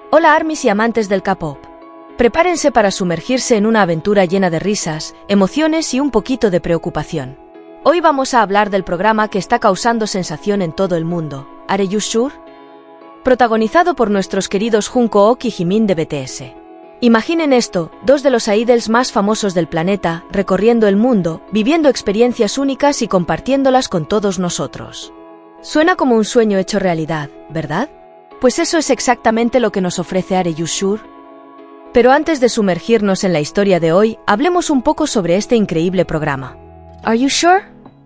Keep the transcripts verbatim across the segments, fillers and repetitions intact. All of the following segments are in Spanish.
Hola ARMYs y amantes del K-pop. Prepárense para sumergirse en una aventura llena de risas, emociones y un poquito de preocupación. Hoy vamos a hablar del programa que está causando sensación en todo el mundo, ¿Are You Sure? Protagonizado por nuestros queridos Jungkook y Jimin de B T S. Imaginen esto, dos de los idols más famosos del planeta, recorriendo el mundo, viviendo experiencias únicas y compartiéndolas con todos nosotros. Suena como un sueño hecho realidad, ¿verdad? Pues eso es exactamente lo que nos ofrece Are You Sure? Pero antes de sumergirnos en la historia de hoy, hablemos un poco sobre este increíble programa. ¿Are You Sure?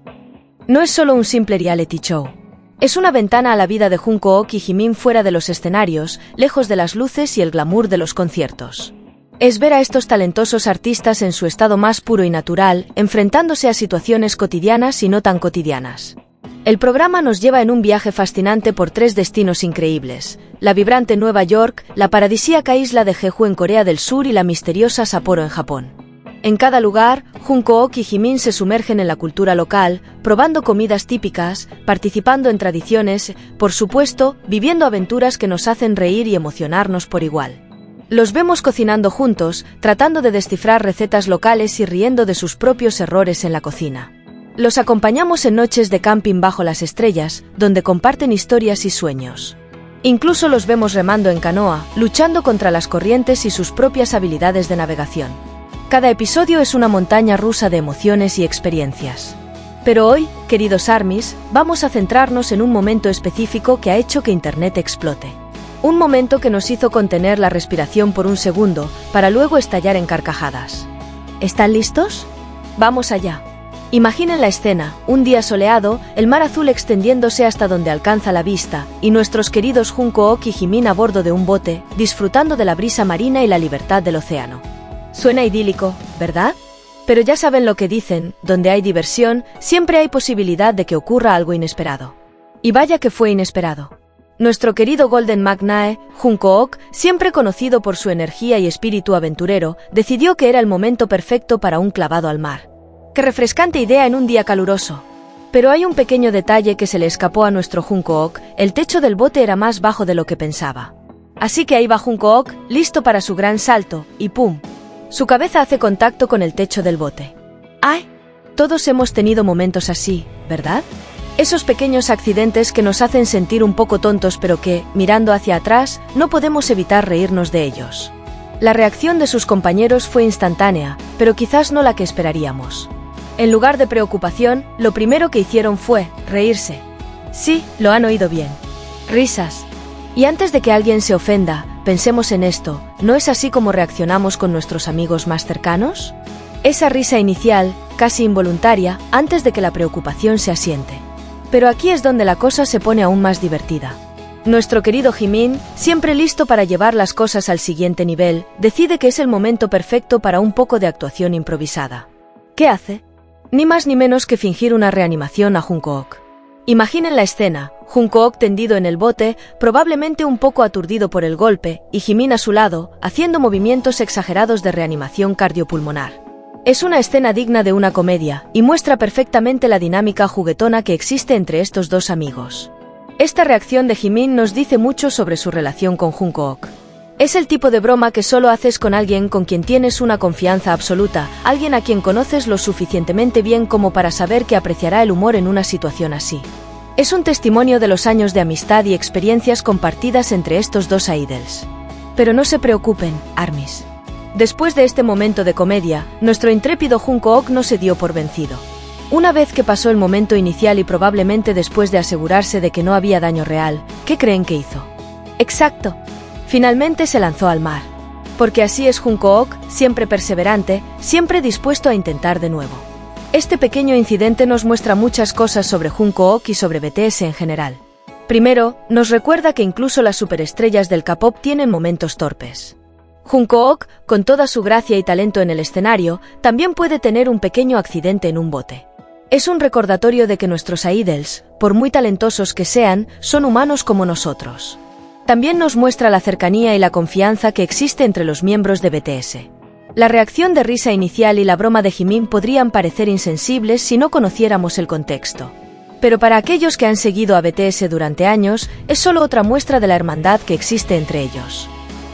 No es solo un simple reality show. Es una ventana a la vida de Jungkook y Jimin fuera de los escenarios, lejos de las luces y el glamour de los conciertos. Es ver a estos talentosos artistas en su estado más puro y natural, enfrentándose a situaciones cotidianas y no tan cotidianas. El programa nos lleva en un viaje fascinante por tres destinos increíbles: la vibrante Nueva York, la paradisíaca isla de Jeju en Corea del Sur y la misteriosa Sapporo en Japón. En cada lugar, Jungkook y Jimin se sumergen en la cultura local, probando comidas típicas, participando en tradiciones, por supuesto, viviendo aventuras que nos hacen reír y emocionarnos por igual. Los vemos cocinando juntos, tratando de descifrar recetas locales y riendo de sus propios errores en la cocina. Los acompañamos en noches de camping bajo las estrellas, donde comparten historias y sueños. Incluso los vemos remando en canoa, luchando contra las corrientes y sus propias habilidades de navegación. Cada episodio es una montaña rusa de emociones y experiencias. Pero hoy, queridos ARMYs, vamos a centrarnos en un momento específico que ha hecho que Internet explote. Un momento que nos hizo contener la respiración por un segundo, para luego estallar en carcajadas. ¿Están listos? ¡Vamos allá! Imaginen la escena, un día soleado, el mar azul extendiéndose hasta donde alcanza la vista, y nuestros queridos Jungkook y Jimin a bordo de un bote, disfrutando de la brisa marina y la libertad del océano. Suena idílico, ¿verdad? Pero ya saben lo que dicen, donde hay diversión, siempre hay posibilidad de que ocurra algo inesperado. Y vaya que fue inesperado. Nuestro querido Golden Magnae, Jungkook, siempre conocido por su energía y espíritu aventurero, decidió que era el momento perfecto para un clavado al mar. ¡Qué refrescante idea en un día caluroso! Pero hay un pequeño detalle que se le escapó a nuestro Jungkook: el techo del bote era más bajo de lo que pensaba. Así que ahí va Jungkook, listo para su gran salto, y ¡pum! Su cabeza hace contacto con el techo del bote. ¡Ay! Todos hemos tenido momentos así, ¿verdad? Esos pequeños accidentes que nos hacen sentir un poco tontos pero que, mirando hacia atrás, no podemos evitar reírnos de ellos. La reacción de sus compañeros fue instantánea, pero quizás no la que esperaríamos. En lugar de preocupación, lo primero que hicieron fue reírse. Sí, lo han oído bien. Risas. Y antes de que alguien se ofenda, pensemos en esto: ¿no es así como reaccionamos con nuestros amigos más cercanos? Esa risa inicial, casi involuntaria, antes de que la preocupación se asiente. Pero aquí es donde la cosa se pone aún más divertida. Nuestro querido Jimin, siempre listo para llevar las cosas al siguiente nivel, decide que es el momento perfecto para un poco de actuación improvisada. ¿Qué hace? Ni más ni menos que fingir una reanimación a Jungkook. Imaginen la escena: Jungkook tendido en el bote, probablemente un poco aturdido por el golpe, y Jimin a su lado, haciendo movimientos exagerados de reanimación cardiopulmonar. Es una escena digna de una comedia, y muestra perfectamente la dinámica juguetona que existe entre estos dos amigos. Esta reacción de Jimin nos dice mucho sobre su relación con Jungkook. Es el tipo de broma que solo haces con alguien con quien tienes una confianza absoluta, alguien a quien conoces lo suficientemente bien como para saber que apreciará el humor en una situación así. Es un testimonio de los años de amistad y experiencias compartidas entre estos dos idols. Pero no se preocupen, ARMYs. Después de este momento de comedia, nuestro intrépido Jungkook no se dio por vencido. Una vez que pasó el momento inicial y probablemente después de asegurarse de que no había daño real, ¿qué creen que hizo? Exacto. Finalmente se lanzó al mar. Porque así es Jungkook, siempre perseverante, siempre dispuesto a intentar de nuevo. Este pequeño incidente nos muestra muchas cosas sobre Jungkook y sobre B T S en general. Primero, nos recuerda que incluso las superestrellas del K-pop tienen momentos torpes. Jungkook, con toda su gracia y talento en el escenario, también puede tener un pequeño accidente en un bote. Es un recordatorio de que nuestros idols, por muy talentosos que sean, son humanos como nosotros. También nos muestra la cercanía y la confianza que existe entre los miembros de B T S. La reacción de risa inicial y la broma de Jimin podrían parecer insensibles si no conociéramos el contexto. Pero para aquellos que han seguido a B T S durante años, es solo otra muestra de la hermandad que existe entre ellos.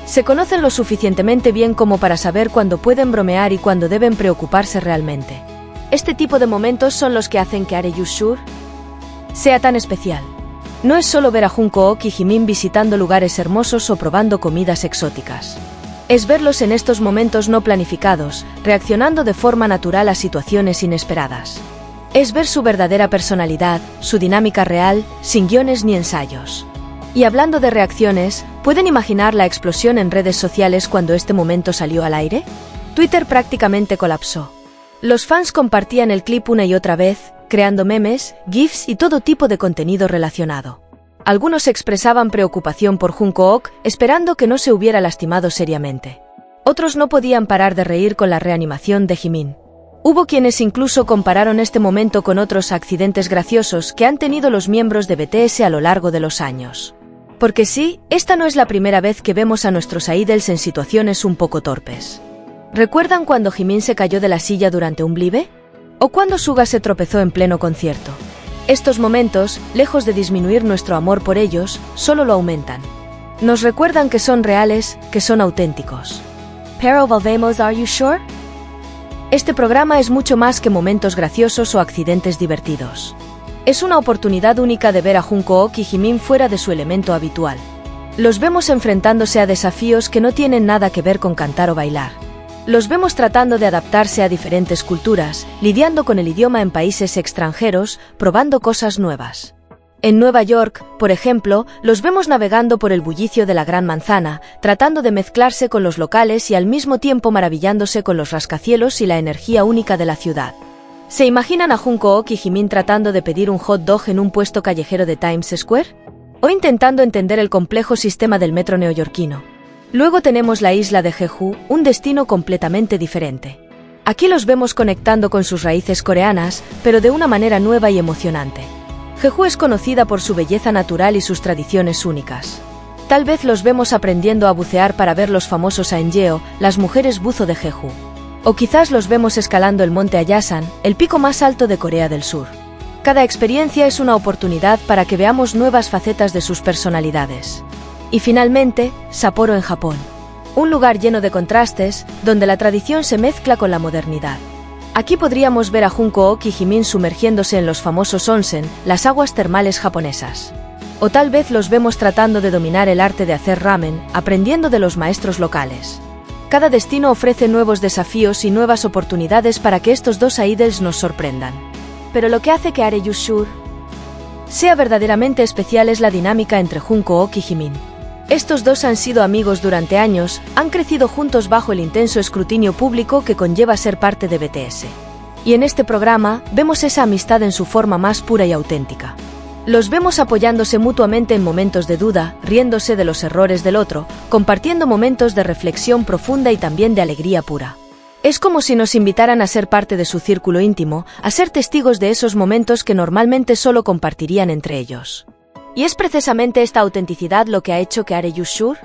Se conocen lo suficientemente bien como para saber cuándo pueden bromear y cuándo deben preocuparse realmente. Este tipo de momentos son los que hacen que Are You Sure sea tan especial. No es solo ver a Jungkook y Jimin visitando lugares hermosos o probando comidas exóticas. Es verlos en estos momentos no planificados, reaccionando de forma natural a situaciones inesperadas. Es ver su verdadera personalidad, su dinámica real, sin guiones ni ensayos. Y hablando de reacciones, ¿pueden imaginar la explosión en redes sociales cuando este momento salió al aire? Twitter prácticamente colapsó. Los fans compartían el clip una y otra vez, creando memes, GIFs y todo tipo de contenido relacionado. Algunos expresaban preocupación por Jungkook, esperando que no se hubiera lastimado seriamente. Otros no podían parar de reír con la reanimación de Jimin. Hubo quienes incluso compararon este momento con otros accidentes graciosos que han tenido los miembros de B T S a lo largo de los años. Porque sí, esta no es la primera vez que vemos a nuestros idols en situaciones un poco torpes. ¿Recuerdan cuando Jimin se cayó de la silla durante un blive? ¿O cuando Suga se tropezó en pleno concierto? Estos momentos, lejos de disminuir nuestro amor por ellos, solo lo aumentan. Nos recuerdan que son reales, que son auténticos. Pero volvemos, ¿Are You Sure? Este programa es mucho más que momentos graciosos o accidentes divertidos. Es una oportunidad única de ver a Jungkook y Jimin fuera de su elemento habitual. Los vemos enfrentándose a desafíos que no tienen nada que ver con cantar o bailar. Los vemos tratando de adaptarse a diferentes culturas, lidiando con el idioma en países extranjeros, probando cosas nuevas. En Nueva York, por ejemplo, los vemos navegando por el bullicio de la Gran Manzana, tratando de mezclarse con los locales y al mismo tiempo maravillándose con los rascacielos y la energía única de la ciudad. ¿Se imaginan a Jungkook y Jimin tratando de pedir un hot dog en un puesto callejero de Times Square? ¿O intentando entender el complejo sistema del metro neoyorquino? Luego tenemos la isla de Jeju, un destino completamente diferente. Aquí los vemos conectando con sus raíces coreanas, pero de una manera nueva y emocionante. Jeju es conocida por su belleza natural y sus tradiciones únicas. Tal vez los vemos aprendiendo a bucear para ver los famosos Aenjeo, las mujeres buzo de Jeju. O quizás los vemos escalando el monte Ayasan, el pico más alto de Corea del Sur. Cada experiencia es una oportunidad para que veamos nuevas facetas de sus personalidades. Y finalmente, Sapporo en Japón. Un lugar lleno de contrastes, donde la tradición se mezcla con la modernidad. Aquí podríamos ver a Jungkook y Jimin sumergiéndose en los famosos onsen, las aguas termales japonesas. O tal vez los vemos tratando de dominar el arte de hacer ramen, aprendiendo de los maestros locales. Cada destino ofrece nuevos desafíos y nuevas oportunidades para que estos dos idols nos sorprendan. Pero lo que hace que Are You Sure sea verdaderamente especial es la dinámica entre Jungkook y Jimin. Estos dos han sido amigos durante años, han crecido juntos bajo el intenso escrutinio público que conlleva ser parte de B T S. Y en este programa, vemos esa amistad en su forma más pura y auténtica. Los vemos apoyándose mutuamente en momentos de duda, riéndose de los errores del otro, compartiendo momentos de reflexión profunda y también de alegría pura. Es como si nos invitaran a ser parte de su círculo íntimo, a ser testigos de esos momentos que normalmente solo compartirían entre ellos. Y es precisamente esta autenticidad lo que ha hecho que Are You Sure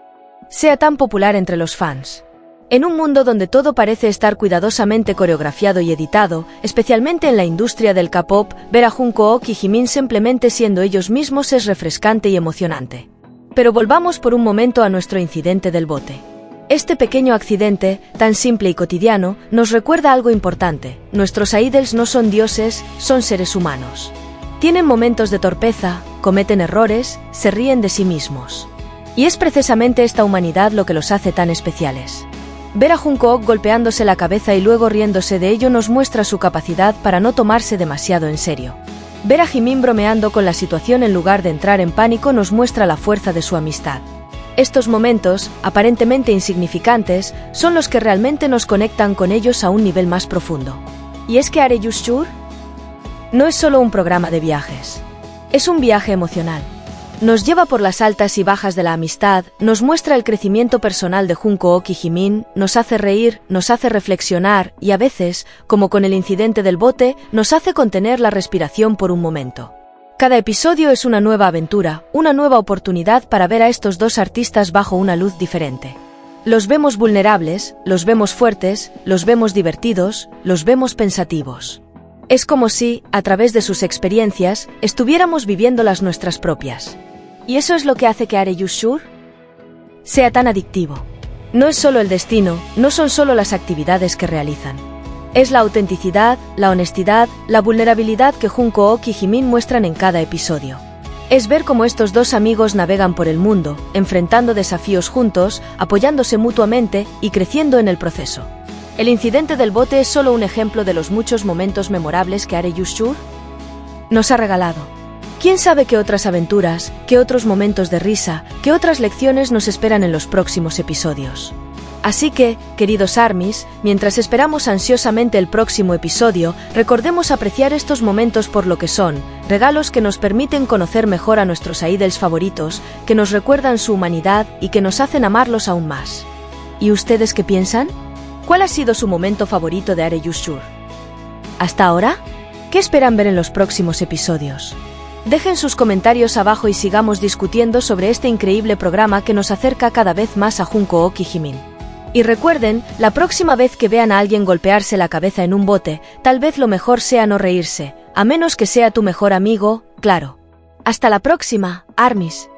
sea tan popular entre los fans. En un mundo donde todo parece estar cuidadosamente coreografiado y editado, especialmente en la industria del K-pop, ver a Jungkook y Jimin simplemente siendo ellos mismos es refrescante y emocionante. Pero volvamos por un momento a nuestro incidente del bote. Este pequeño accidente, tan simple y cotidiano, nos recuerda algo importante: nuestros idols no son dioses, son seres humanos. Tienen momentos de torpeza, cometen errores, se ríen de sí mismos. Y es precisamente esta humanidad lo que los hace tan especiales. Ver a Jungkook golpeándose la cabeza y luego riéndose de ello nos muestra su capacidad para no tomarse demasiado en serio. Ver a Jimin bromeando con la situación en lugar de entrar en pánico nos muestra la fuerza de su amistad. Estos momentos, aparentemente insignificantes, son los que realmente nos conectan con ellos a un nivel más profundo. ¿Y es que Are You Sure no es solo un programa de viajes? Es un viaje emocional. Nos lleva por las altas y bajas de la amistad, nos muestra el crecimiento personal de Jungkook y Jimin, nos hace reír, nos hace reflexionar y a veces, como con el incidente del bote, nos hace contener la respiración por un momento. Cada episodio es una nueva aventura, una nueva oportunidad para ver a estos dos artistas bajo una luz diferente. Los vemos vulnerables, los vemos fuertes, los vemos divertidos, los vemos pensativos. Es como si, a través de sus experiencias, estuviéramos viviendo las nuestras propias. ¿Y eso es lo que hace que Are You Sure sea tan adictivo. No es solo el destino, no son solo las actividades que realizan. Es la autenticidad, la honestidad, la vulnerabilidad que Junko Ok y Jimin muestran en cada episodio. Es ver cómo estos dos amigos navegan por el mundo, enfrentando desafíos juntos, apoyándose mutuamente y creciendo en el proceso. El incidente del bote es solo un ejemplo de los muchos momentos memorables que Are You Sure nos ha regalado. ¿Quién sabe qué otras aventuras, qué otros momentos de risa, qué otras lecciones nos esperan en los próximos episodios? Así que, queridos ARMYs, mientras esperamos ansiosamente el próximo episodio, recordemos apreciar estos momentos por lo que son, regalos que nos permiten conocer mejor a nuestros idols favoritos, que nos recuerdan su humanidad y que nos hacen amarlos aún más. ¿Y ustedes qué piensan? ¿Cuál ha sido su momento favorito de Are You Sure? ¿Hasta ahora? ¿Qué esperan ver en los próximos episodios? Dejen sus comentarios abajo y sigamos discutiendo sobre este increíble programa que nos acerca cada vez más a Junko Ok y Jimin. Y recuerden, la próxima vez que vean a alguien golpearse la cabeza en un bote, tal vez lo mejor sea no reírse, a menos que sea tu mejor amigo, claro. Hasta la próxima, ARMYs.